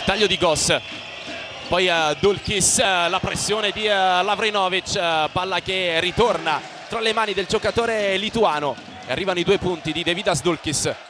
taglio di Goss, poi Dulkis, la pressione di Lavrinovic, palla che ritorna tra le mani del giocatore lituano, arrivano i 2 punti di Devidas Dulkis.